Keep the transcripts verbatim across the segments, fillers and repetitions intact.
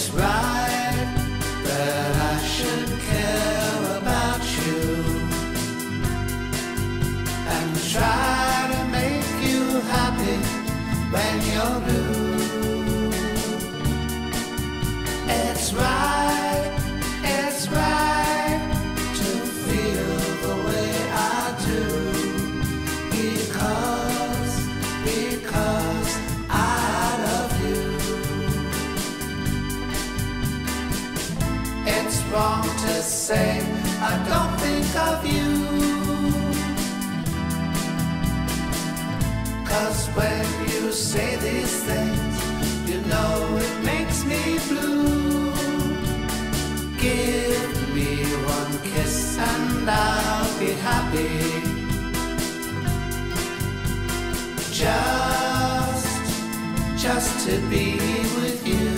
It's right that I should care about you and try to make you happy when you're blue. It's right, it's right to feel the way I do, because, because I love you. It's wrong to say I don't think of you, 'cause when you say these things, you know it makes me blue. Give me one kiss and I'll be happy. Just, just to be with you.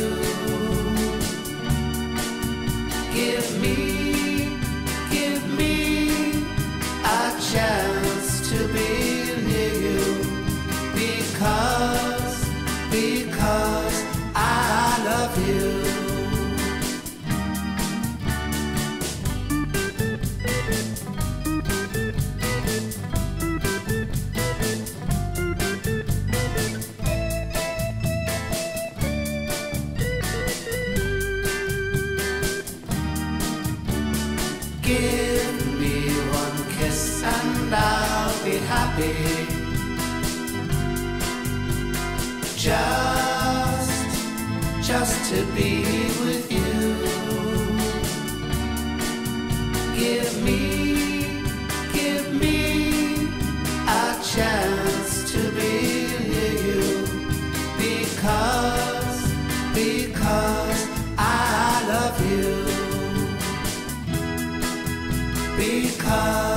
Give me, give me a chance to be near you, because, because I love you. Give me one kiss and I'll be happy. Just, just to be with you. Give me, give me a chance to be near you, because, because I love you. Because